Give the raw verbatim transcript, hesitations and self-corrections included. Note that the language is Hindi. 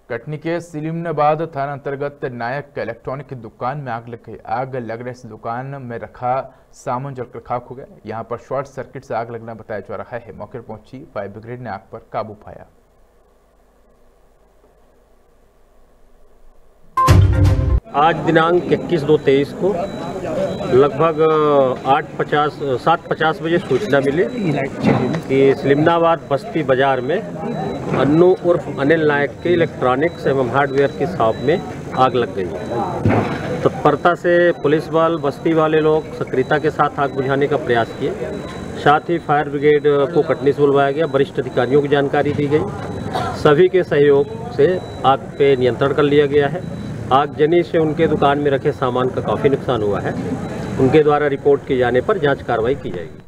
कटनी के सलीमनाबाद थाना अंतर्गत नायक इलेक्ट्रॉनिक की दुकान में आग लग गई। आग लगने से दुकान में रखा सामान जलकर खाक हो गया। यहां पर शॉर्ट सर्किट से आग लगना बताया जा रहा है। मौके पर पहुंची फायर ब्रिगेड ने आग पर काबू पाया। आज दिनांक इक्कीस दो तेईस को लगभग आठ पचास सात पचास बजे सूचना मिली कि सलीमनाबाद बस्ती बाजार में अन्नू उर्फ अनिल नायक के इलेक्ट्रॉनिक्स एवं हार्डवेयर की शॉप में आग लग गई। तत्परता से पुलिस बल, बस्ती वाले लोग सक्रियता के साथ आग बुझाने का प्रयास किए। साथ ही फायर ब्रिगेड को कटनी से बुलवाया गया, वरिष्ठ अधिकारियों की जानकारी दी गई। सभी के सहयोग से आग पे नियंत्रण कर लिया गया है। आगजनी से उनके दुकान में रखे सामान का काफ़ी नुकसान हुआ है। उनके द्वारा रिपोर्ट किए जाने पर जांच कार्रवाई की जाएगी।